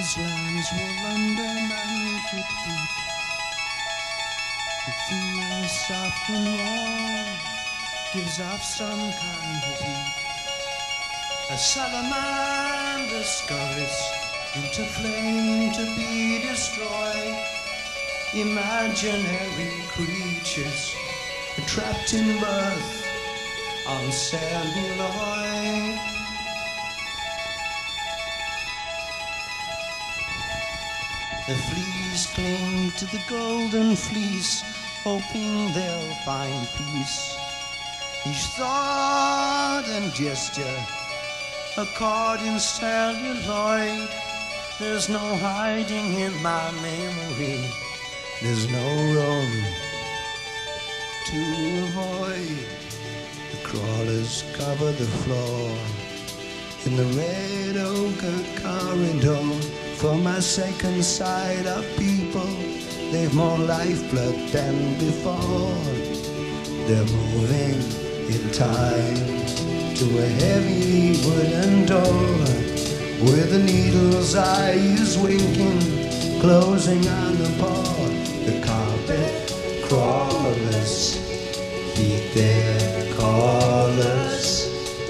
These lands will under my naked feet. The feel soft and warm, gives off some kind of heat. A salamander scurries into flame to be destroyed. Imaginary creatures trapped in birth on celluloid. The fleas cling to the golden fleece, hoping they'll find peace. Each thought and gesture a card in celluloid. There's no hiding in my memory. There's no room to avoid. The crawlers cover the floor in the red ochre corridor. For my second side of people, they've more lifeblood than before. They're moving in time to a heavy wooden door, where the needle's eye is winking, closing on the paw. The carpet crawlers heed their callers.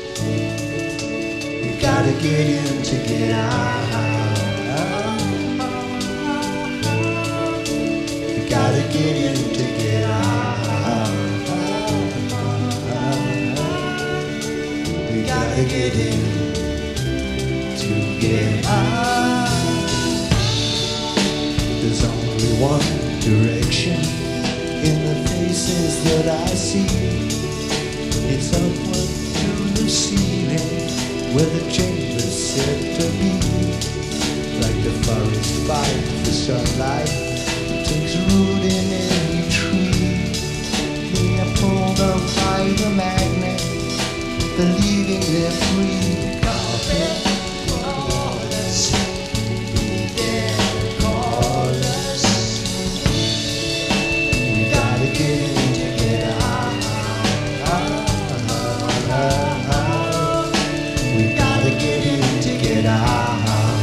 You gotta get in to get out. You gotta get in to get out. We gotta get in to get out. There's only one direction in the faces that I see. It's upward to the ceiling, where the chamber's said to be. Like the forest fight for sunlight, it takes root in any tree. They are pulled up by the magnet, believing they're free. Carpet crawlers, dead callers. We gotta get in to get out. We gotta get in to get out.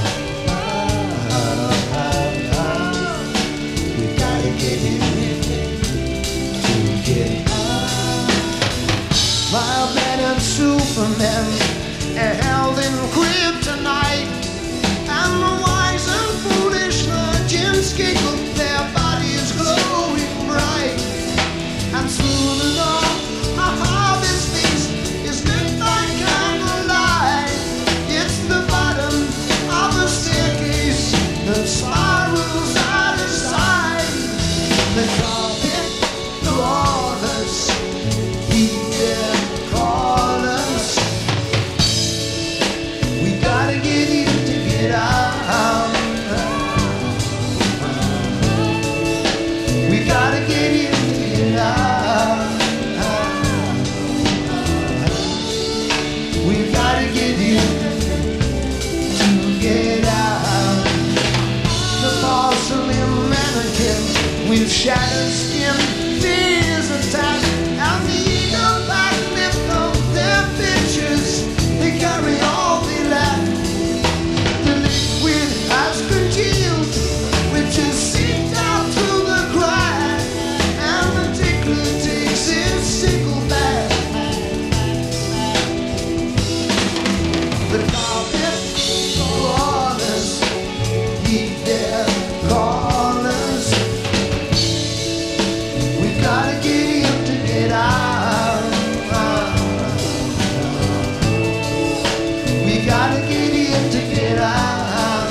We gotta get in to get out. Wild-man and Superman are held in kryptonite, and the wise and foolish virgins giggle, their bodies glowing bright. And soon enough, a harvest feast is lit by candlelight. It's the bottom of a staircase that spirals out of sight. The carpet crawlers heed their callers. We gotta get in to get out. We gotta get in to get out. We gotta get in to get out. The porcelain mannequin with shattered skin fears attack, and the eagle back lift of their pictures. They carry all they lack. The liquid has congealed, which is seeped out through the crack, and the tickler takes his sickle back. The carpet crawlers heed their callers. We gotta get in to get out. We gotta get in to get out.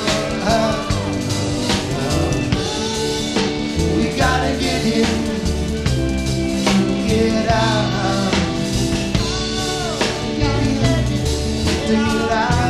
We gotta get in to get out. Get in to get out.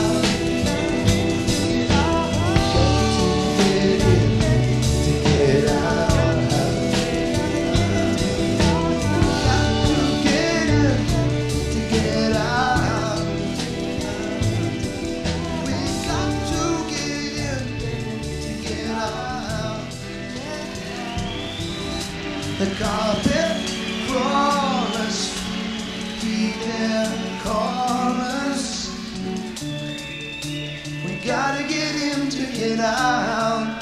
The carpet crawlers heed their callers. We gotta get in to get out.